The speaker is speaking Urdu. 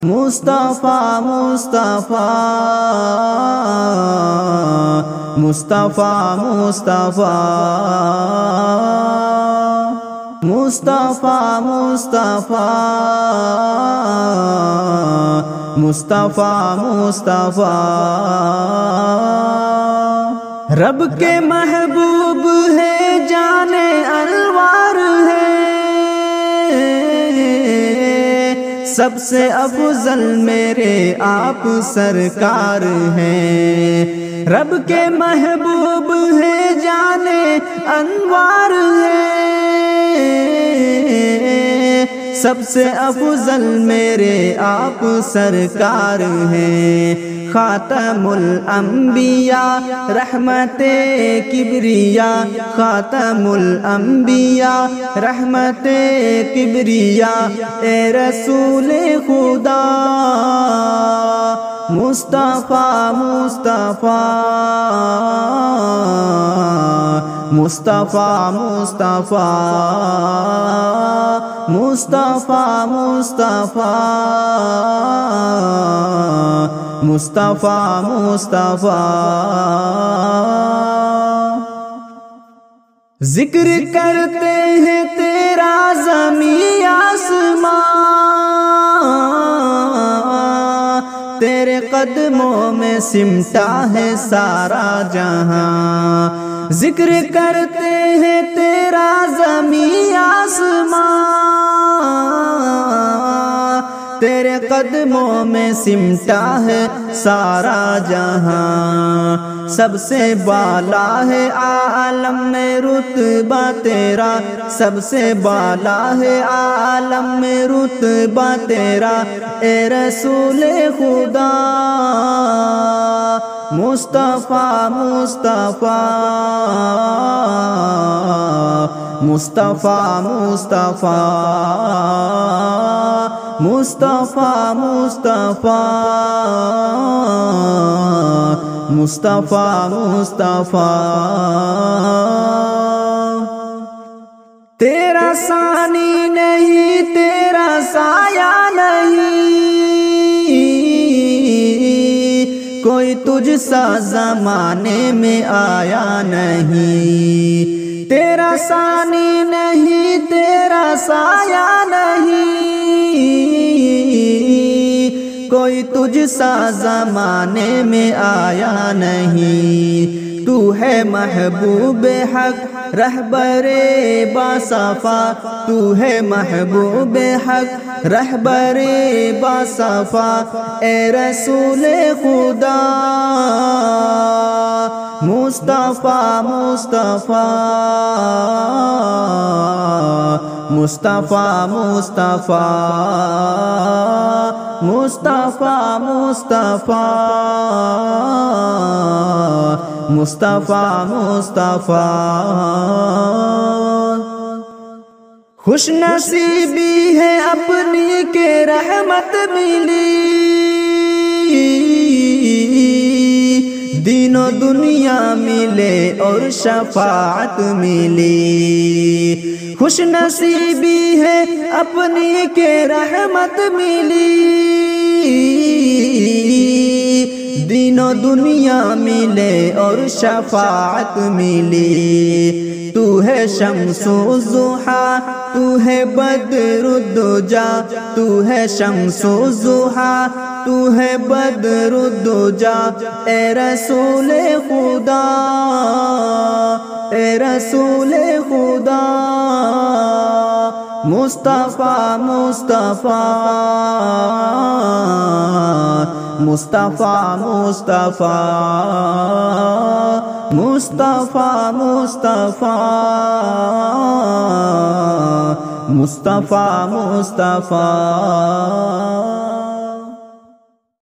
مصطفیٰ مصطفیٰ مصطفیٰ مصطفیٰ مصطفیٰ مصطفیٰ مصطفیٰ مصطفیٰ رب کے محبوب ہے جانے انوار ہے، سب سے افضل میرے آپ سرکار ہیں۔ رب کے محبوب ہے جانے انوار ہے، سب سے افضل میرے آپ سرکار ہیں۔ خاتم الانبیاء رحمت کبریاء، خاتم الانبیاء رحمت کبریاء، اے رسول خدا مصطفیٰ مصطفیٰ مصطفیٰ مصطفیٰ مصطفیٰ مصطفیٰ مصطفیٰ مصطفیٰ ذکر کرتے ہیں تیرا زمین آسمان، تیرے قدموں میں سمٹا ہے سارا جہاں۔ ذکر کرتے ہیں تیرا زمین آسمان، تیرے قدموں میں سمٹا ہے سارا جہاں۔ سب سے بالا ہے عالم میں رتبہ تیرا، سب سے بالا ہے عالم میں رتبہ تیرا، اے رسول خدا مصطفیٰ مصطفیٰ مصطفیٰ مصطفیٰ مصطفیٰ مصطفیٰ مصطفیٰ مصطفیٰ تیرا ثانی نہیں، تیرا سایہ نہیں، کوئی تجھ سا زمانے میں آیا نہیں۔ تیرا ثانی نہیں، تیرا سایہ نہیں، کوئی تجھ سا زمانے میں آیا نہیں۔ تو ہے محبوب حق رہبر باصفا، تو ہے محبوب حق رہبر باصفا، اے رسول خدا مصطفیٰ مصطفیٰ مصطفیٰ مصطفیٰ مصطفیٰ مصطفیٰ مصطفیٰ مصطفیٰ خوش نصیبی ہے اپنی کے رحمت ملی، دین و دنیا ملے اور شفاعت ملی۔ خوش نصیبی ہے اپنی کے رحمت ملی، دین و دنیا ملے اور شفاعت ملی۔ تو ہے شمس الضحیٰ، تو ہے بدر الدجا، تو ہے شمس الضحیٰ، تو ہے بدر الدجا، اے رسول خدا اے رسول خدا مصطفیٰ مصطفیٰ مصطفیٰ مصطفیٰ مصطفیٰ مصطفیٰ مصطفیٰ مصطفیٰ